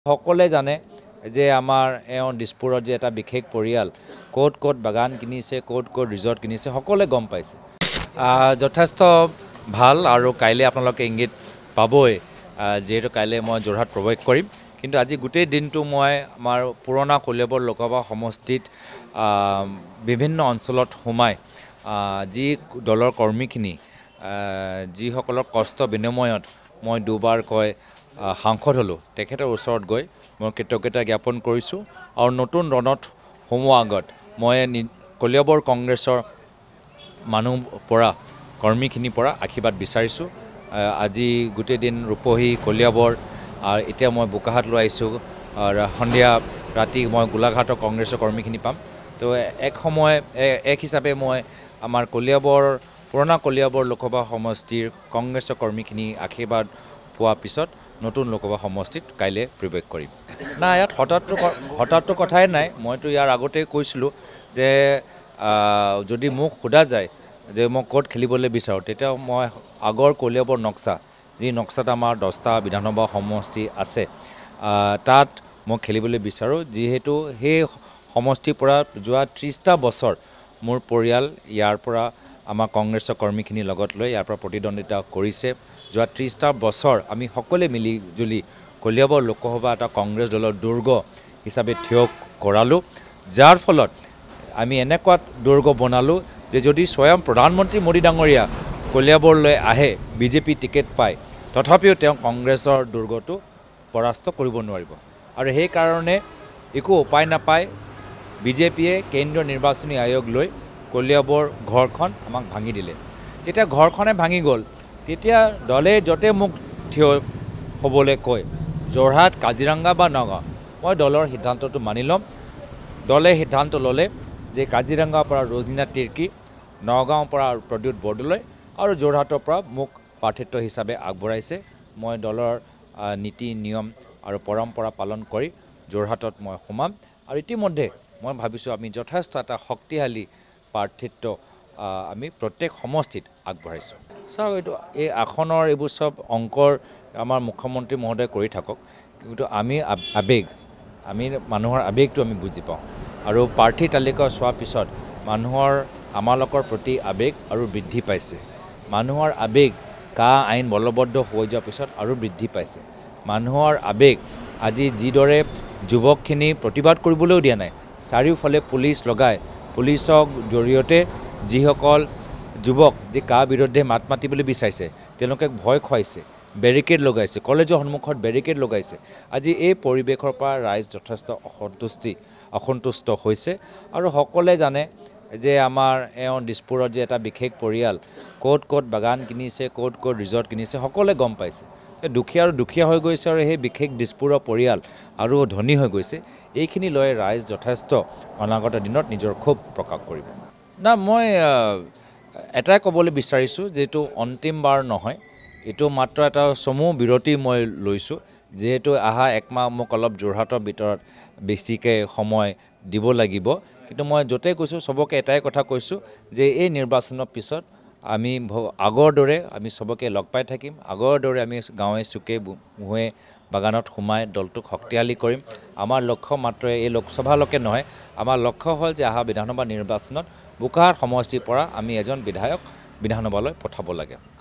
সকলে জানে যে আমাৰ দিছপুৰত যে এটা বিশেষ পৰিয়াল ক'ত ক'ত বাগান কিনিছে ক'ত ক'ত ৰিজৰ্ট কিনিছে সকলে গম পাইছে যথেষ্ট ভাল আৰু কাইলৈ আপোনালোকে ইংগিত পাবই যেহেতু কাইলৈ মই যোৰহাট প্ৰৱেশ কৰিম কিন্তু আজি গোটেই দিনটো মই আমাৰ পুৰণা কলিয়াবৰ লোকসভা সমষ্টিত বিভিন্ন অঞ্চলত সোমাই যি দলৰ কৰ্মীখিনি যিসকলৰ কষ্ট বিনিময়ত মই দুবাৰকৈ সাংসদ হলো তেখেতৰ ওচৰত গৈ মই কৃতজ্ঞতা জ্ঞাপন কৰিছোঁ আৰু নতুন ৰণত সোমোৱাৰ আগত মই কলিয়াবৰ কংগ্ৰেছৰ মানুহ পৰা কৰ্মীখিনিৰ পৰা আশীৰ্বাদ বিচাৰিছোঁ আজি গোটেই দিন ৰূপহী কলিয়াবৰ আৰু এতিয়া মই বোকাহাট লৈ আহিছোঁ সন্ধিয়া ৰাতি মই গোলাঘাটৰ কংগ্ৰেছৰ কৰ্মীখিনি পাম তো এক হিচাপে মই আমাৰ কলিয়াবৰ পুৰণা কলিয়াবৰ লোকসভা সমষ্টিৰ কংগ্ৰেছৰ কৰ্মীখিনি আশীৰ্বাদ পোৱাৰ পিছত নতুন লোকসভা সমষ্টিত কাইলৈ প্ৰৱেশ কৰিম না ইয়াত হঠাৎটো কথাই নাই মইতো ইয়াৰ আগতেই কৈছিলোঁ যে যদি মোক সোধা যায় যে মই ক'ত খেলিবলৈ বিচাৰোঁ তেতিয়া মই আগৰ কলিয়াবৰ নক্সা যি নক্সাত আমাৰ 10টা বিধানসভা সমষ্টি আছে তাত মই খেলিবলৈ বিচাৰোঁ যিহেতু সেই সমষ্টিৰ পৰা যোৱা 30টা বছৰ মোৰ পৰিয়াল ইয়াৰ পৰা আমাৰ কংগ্ৰেছৰ কৰ্মীখিনিৰ লগত লৈ ইয়াৰ পৰা প্ৰতিদ্বন্দ্বিতা কৰিছে যোৱা 30টা বছৰ আমি সকলোৱে মিলি জুলি কলিয়াবৰ লোকসভা এটা কংগ্ৰেছ দলৰ দুৰ্গ হিচাপে থিয় কৰালোঁ যাৰ ফলত আমি এনেকুৱা দুৰ্গ বনালোঁ যে যদি স্বয়ং প্ৰধানমন্ত্ৰী মোদী ডাঙৰীয়া কলিয়াবৰলৈ আহে বিজেপি টিকেট পায় তথাপিও তেওঁ কংগ্ৰেছৰ দুৰ্গটো পৰাস্ত কৰিব নোৱাৰিব আৰু সেইকাৰণে একো উপায় নাপায় বিজেপিয়ে কেন্দ্ৰীয় নিৰ্বাচনী আয়োগ লৈ কলিয়াবৰ ঘৰখন আমাক ভাঙি দিলে যেতিয়া ঘৰখনে ভাঙি গ'ল তেতিয়া দলে য'তে মোক থিয় হ'বলৈ কয় যোৰহাট কাজিৰঙা বা নগাঁও মই দলৰ সিদ্ধান্তটো মানি ল'ম দলে সিদ্ধান্ত ল'লে যে কাজিৰঙাৰ পৰা ৰজনীনা তিৰ্কী নগাঁৱৰ পৰা প্ৰদ্যুৎ বৰদলৈ আৰু যোৰহাটৰ পৰা মোক প্ৰাৰ্থিত্ব হিচাপে আগবঢ়াইছে মই দলৰ নীতি নিয়ম আৰু পৰম্পৰা পালন কৰি যোৰহাটত মই সোমাম আৰু ইতিমধ্যে মই ভাবিছোঁ আমি যথেষ্ট এটা শক্তিশালী প্ৰাৰ্থিত্ব আমি প্ৰত্যেক সমষ্টিত আগবঢ়াইছোঁ চাওক এইটো এই আসনৰ এইবোৰ চব অংকৰ আমাৰ মুখ্যমন্ত্ৰী মহোদয় কৰি থাকক কিন্তু আমি আমি মানুহৰ আৱেগটো আমি বুজি পাওঁ আৰু প্ৰাৰ্থী তালিকা চোৱাৰ পিছত মানুহৰ আমালোকৰ প্ৰতি আৱেগ আৰু বৃদ্ধি পাইছে মানুহৰ আৱেগ আইন বলবদ্ধ হৈ যোৱাৰ পিছত আৰু বৃদ্ধি পাইছে মানুহৰ আৱেগ আজি যিদৰে যুৱকখিনি প্ৰতিবাদ কৰিবলৈও দিয়া নাই চাৰিওফালে পুলিচ লগাই পুলিচৰ জৰিয়তে যিসকল যুৱক যি বিৰুদ্ধে মাত মাতিবলৈ বিচাৰিছে তেওঁলোকে ভয় খুৱাইছে বেৰিকেড লগাইছে কলেজৰ সন্মুখত বেৰিকেড লগাইছে আজি এই পৰিৱেশৰ পৰা ৰাইজ যথেষ্ট অসন্তুষ্ট হৈছে আৰু সকলে জানে যে আমাৰ দিছপুৰত যে এটা বিশেষ পৰিয়াল ক'ত ক'ত বাগান কিনিছে ক'ত ক'ত ৰিজৰ্ট কিনিছে সকলে গম পাইছে দুখীয়া হৈ গৈছে আৰু সেই বিশেষ দিছপুৰৰ পৰিয়াল আৰু ধনী হৈ গৈছে এইখিনি লৈ ৰাইজ যথেষ্ট অনাগত দিনত নিজৰ ক্ষোভ প্ৰকাশ কৰিব না মই এটাই ক'বলৈ বিচাৰিছোঁ যিটো অন্তিমবাৰ নহয় এইটো মাত্ৰ এটা চমু বিৰতি মই লৈছোঁ যিহেতু অহা একমাহ মোক অলপ যোৰহাটৰ ভিতৰত বেছিকৈ সময় দিব লাগিব কিন্তু মই য'তেই কৈছোঁ চবকে এটাই কথা কৈছোঁ যে এই নিৰ্বাচনৰ পিছত আমি আগৰ দৰে আমি চবকে লগ পাই থাকিম আগৰ দৰে আমি গাঁৱে চুকে মুহে বাগানত সোমাই দলটোক শক্তিশালী কৰিম আমাৰ লক্ষ্য মাত্ৰ এই লোকসভালৈকে নহয় আমাৰ লক্ষ্য হ'ল যে অহা বিধানসভা নিৰ্বাচনত বোকাহাট সমষ্টিৰ পৰা আমি এজন বিধায়ক বিধানসভালৈ পঠাব লাগে